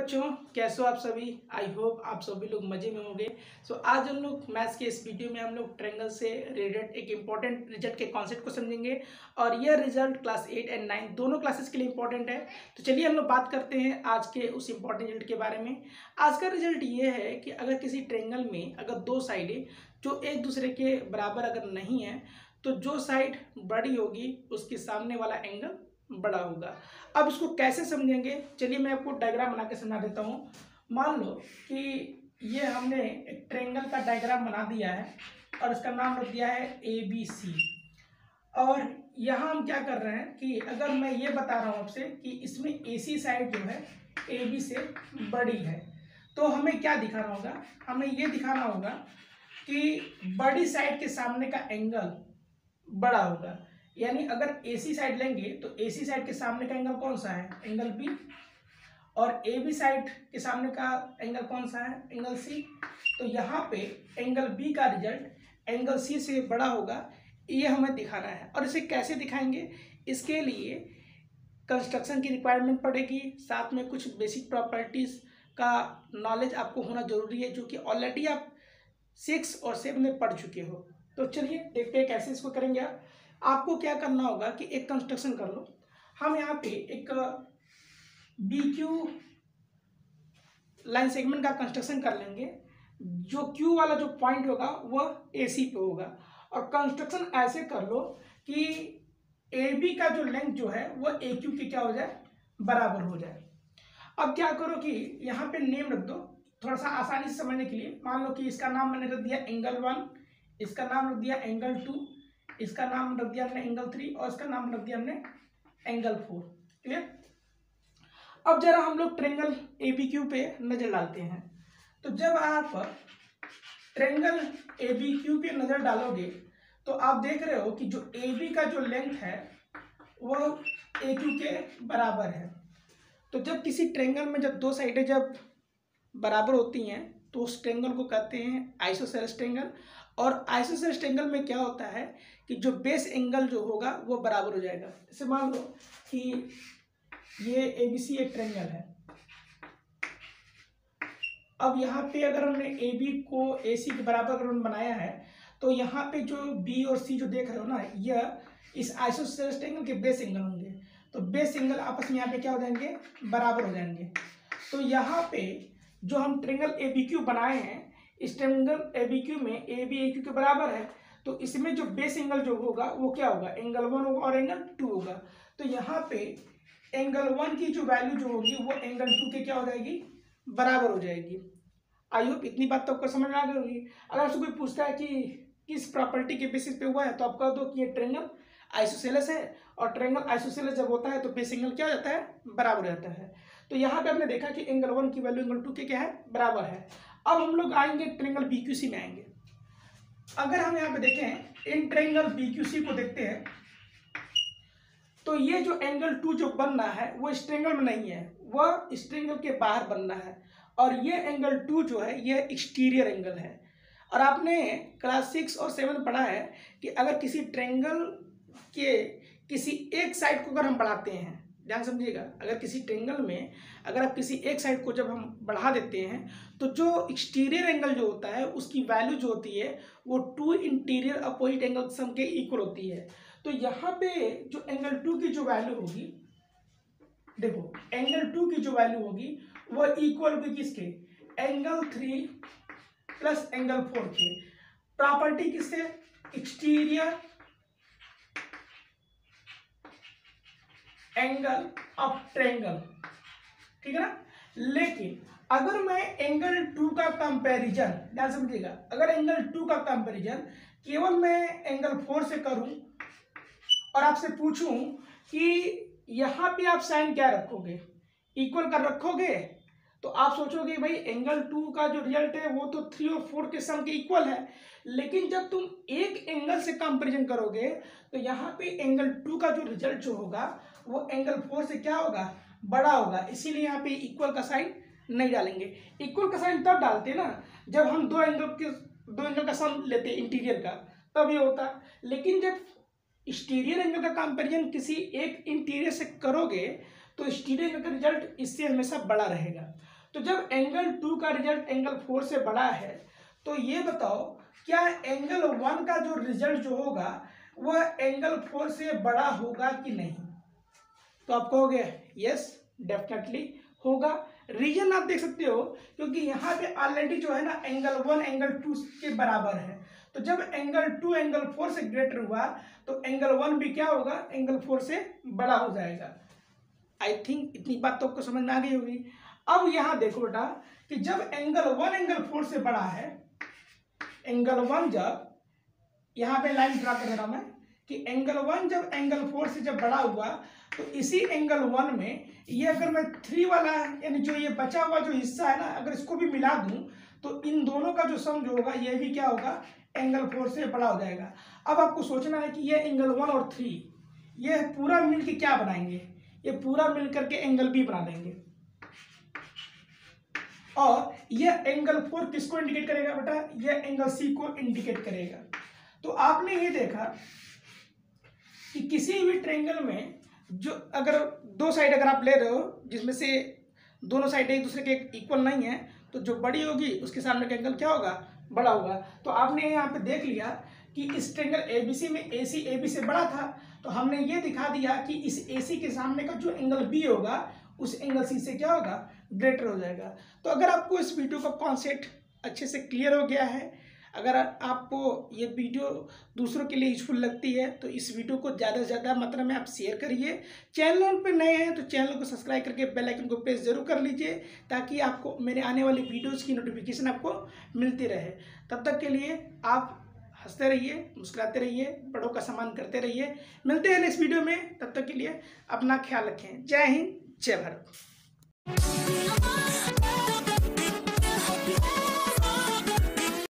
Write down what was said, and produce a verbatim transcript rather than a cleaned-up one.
बच्चों, कैसे हो आप सभी। आई होप आप सभी लोग मजे में होंगे। सो so, आज हम लोग मैथ्स के इस वीडियो में हम लोग ट्रायंगल से रिलेटेड एक इम्पॉर्टेंट रिजल्ट के कॉन्सेप्ट को समझेंगे और यह result class eight and nine दोनों क्लासेस के लिए इंपॉर्टेंट है। तो चलिए हम लोग बात करते हैं आज के उस इम्पॉर्टेंट रिजल्ट के बारे में। आज का रिजल्ट ये है कि अगर किसी ट्रायंगल में अगर दो साइडें जो एक दूसरे के बराबर अगर नहीं है तो जो साइड बड़ी होगी उसके सामने वाला एंगल बड़ा होगा। अब इसको कैसे समझेंगे, चलिए मैं आपको डायग्राम बना के समझा देता हूँ। मान लो कि ये हमने एक ट्रायंगल का डायग्राम बना दिया है और इसका नाम रख दिया है ए बी सी। और यहाँ हम क्या कर रहे हैं कि अगर मैं ये बता रहा हूँ आपसे कि इसमें ए सी साइड जो है ए बी से बड़ी है, तो हमें क्या दिखाना होगा, हमें ये दिखाना होगा कि बड़ी साइड के सामने का एंगल बड़ा होगा। यानी अगर एसी साइड लेंगे तो एसी साइड के सामने का एंगल कौन सा है, एंगल बी, और ए बी साइड के सामने का एंगल कौन सा है, एंगल सी। तो यहाँ पे एंगल बी का रिजल्ट एंगल सी से बड़ा होगा, ये हमें दिखाना है। और इसे कैसे दिखाएंगे, इसके लिए कंस्ट्रक्शन की रिक्वायरमेंट पड़ेगी, साथ में कुछ बेसिक प्रॉपर्टीज़ का नॉलेज आपको होना जरूरी है, जो कि ऑलरेडी आप सिक्स और सेवन में पढ़ चुके हो। तो चलिए देखते हैं कैसे इसको करेंगे। आप आपको क्या करना होगा कि एक कंस्ट्रक्शन कर लो। हम यहाँ पे एक बी क्यू लाइन सेगमेंट का कंस्ट्रक्शन कर लेंगे। जो क्यू वाला जो पॉइंट होगा वह ए सी पे होगा, और कंस्ट्रक्शन ऐसे कर लो कि ए बी का जो लेंथ जो है वह ए क्यू के क्या हो जाए, बराबर हो जाए। अब क्या करो कि यहाँ पे नेम रख दो थोड़ा सा आसानी से समझने के लिए। मान लो कि इसका नाम मैंने रख दिया एंगल वन, इसका नाम रख दिया एंगल टू, इसका नाम रख दिया हमने एंगल थ्री, और इसका नाम रख दिया हमने एंगल फोर। क्लियर। अब जरा हम लोग ट्रायंगल ए बी क्यू पे नजर डालते हैं। तो जब आप ट्रायंगल ए बी क्यू पे नजर डालोगे तो आप देख रहे हो कि जो ए बी का जो लेंथ है वह ए क्यू के बराबर है। तो जब किसी ट्रायंगल में जब दो साइडें जब बराबर होती हैं तो उस ट्रायंगल को कहते हैं आइसोसेलेस ट्रायंगल। और आइसोसेलेस ट्रायंगल में क्या होता है कि जो बेस एंगल जो होगा वो बराबर हो जाएगा। जैसे मान लो कि ये ए बी सी एक ट्रायंगल है। अब यहाँ पे अगर हमने ए बी को ए सी के बराबर अगर हमने बनाया है तो यहाँ पे जो बी और सी जो देख रहे हो ना, यह इस आइसोसेलेस ट्रायंगल के बेस एंगल होंगे। तो बेस एंगल आपस में यहाँ पे क्या हो जाएंगे, बराबर हो जाएंगे। तो यहाँ पे जो हम ट्रायंगल ए बी क्यू बनाए हैं, इस ट्रायंगल ए बी क्यू में ए बी ए क्यू के बराबर है, तो इसमें जो बेस एंगल जो होगा वो क्या होगा, एंगल वन होगा और एंगल टू होगा। तो यहाँ पे एंगल वन की जो वैल्यू जो होगी वो एंगल टू के क्या हो जाएगी, बराबर हो जाएगी। आई होप इतनी बात तो आपको समझ में आ गई होगी। अगर आपसे कोई पूछता है कि किस प्रॉपर्टी के बेसिस पे हुआ है तो आप कह दो कि ये ट्रायंगल आइसोसेलेस है, और ट्रायंगल आइसोसेलेस जब होता है तो बेस एंगल क्या हो जाता है, बराबर हो जाता है। तो यहाँ पे हमने देखा कि एंगल वन की वैल्यू एंगल टू के क्या है, बराबर है। अब हम लोग आएंगे ट्रायंगल बी क्यू सी में आएंगे। अगर हम यहाँ पे देखें इन ट्रायंगल बी क्यू सी को देखते हैं तो ये जो एंगल टू जो बन रहा है वो इस ट्रायंगल में नहीं है, वह इस ट्रायंगल के बाहर बन रहा है। और ये एंगल टू जो है ये एक्सटीरियर एंगल है। और आपने क्लास सिक्स और सेवन पढ़ा है कि अगर किसी ट्रायंगल के किसी एक साइड को अगर हम बढ़ाते हैं, ध्यान समझिएगा, अगर किसी ट्रायंगल में अगर आप किसी एक साइड को जब हम बढ़ा देते हैं तो जो एक्सटीरियर एंगल जो होता है उसकी वैल्यू जो होती है वो two interior opposite angle sum के इक्वल होती है। तो यहाँ पे जो एंगल टू की जो वैल्यू होगी, देखो एंगल टू की जो वैल्यू होगी वह इक्वल होगी किसके, angle three plus angle four के। प्रॉपर्टी किससे, एक्सटीरियर एंगल ऑफ ट्रायंगल, ठीक है ना। लेकिन अगर मैं एंगल टू का कंपैरिजन, ध्यान समझिएगा, अगर एंगल टू का कंपैरिजन केवल मैं एंगल फोर से करूं और आपसे पूछूं कि यहाँ पे आप साइन क्या रखोगे, इक्वल कर रखोगे, तो आप सोचोगे भाई एंगल टू का जो रिजल्ट है वो तो थ्री और फोर के सम के इक्वल है। लेकिन जब तुम एक एंगल से कंपैरिजन करोगे तो यहाँ पे एंगल टू का जो रिजल्ट जो होगा वो एंगल फोर से क्या होगा, बड़ा होगा। इसीलिए यहाँ पे इक्वल का साइन नहीं डालेंगे। इक्वल का साइन तब डालते हैं ना जब हम दो एंगल के दो एंगल का सम लेते हैं इंटीरियर का, तब ये होता। लेकिन जब एक्सटीरियर एंगल का कंपैरिजन किसी एक इंटीरियर से करोगे तो एक्सटीरियर एंगल का रिजल्ट इससे हमेशा बड़ा रहेगा। तो जब एंगल टू का रिजल्ट एंगल फोर से बड़ा है तो ये बताओ क्या एंगल वन का जो रिजल्ट जो होगा वह एंगल फोर से बड़ा होगा कि नहीं। तो आप कहोगे यस डेफिनेटली होगा। रीजन आप देख सकते हो क्योंकि यहाँ पे ऑलरेडी जो है ना एंगल वन एंगल टू के बराबर है। तो जब एंगल टू एंगल फोर से ग्रेटर हुआ तो एंगल वन भी क्या होगा एंगल फोर से बड़ा हो जाएगा। आई थिंक इतनी बात तो आपको समझ में आ गई होगी। अब यहाँ देखो बेटा कि जब एंगल वन एंगल फोर से बड़ा है, एंगल वन जब यहाँ पे लाइन ड्रा कर रहा हूं मैं कि एंगल वन जब एंगल फोर से जब बड़ा हुआ तो इसी एंगल वन में ये अगर मैं थ्री वाला यानी जो ये बचा हुआ जो हिस्सा है ना अगर इसको भी मिला दूं तो इन दोनों का जो सम जो होगा ये भी क्या होगा एंगल फोर से बड़ा हो जाएगा। अब आपको सोचना है कि ये एंगल वन और थ्री ये पूरा मिल के क्या बनाएंगे, ये पूरा मिल करके एंगल बी बना देंगे। और ये एंगल फोर किसको इंडिकेट करेगा बेटा, ये एंगल सी को इंडिकेट करेगा। तो आपने ये देखा कि किसी भी ट्रायंगल में जो अगर दो साइड अगर आप ले रहे हो जिसमें से दोनों साइड एक दूसरे के इक्वल नहीं है तो जो बड़ी होगी उसके सामने का एंगल क्या होगा बड़ा होगा। तो आपने यहाँ पे देख लिया कि इस ट्रायंगल एबीसी में एसी एबी से बड़ा था तो हमने ये दिखा दिया कि इस एसी के सामने का जो एंगल बी होगा उस एंगल सी से क्या होगा ग्रेटर हो जाएगा। तो अगर आपको इस वीडियो का कॉन्सेप्ट अच्छे से क्लियर हो गया है, अगर आपको ये वीडियो दूसरों के लिए यूजफुल लगती है तो इस वीडियो को ज़्यादा से ज़्यादा मात्रा में आप शेयर करिए। चैनल पर नए हैं तो चैनल को सब्सक्राइब करके बेल आइकन को प्रेस जरूर कर लीजिए ताकि आपको मेरे आने वाली वीडियोस की नोटिफिकेशन आपको मिलती रहे। तब तक के लिए आप हंसते रहिए, मुस्कुराते रहिए, बड़ों का सम्मान करते रहिए। मिलते हैं नेक्स्ट वीडियो में, तब तक के लिए अपना ख्याल रखें। जय हिंद, जय भारत।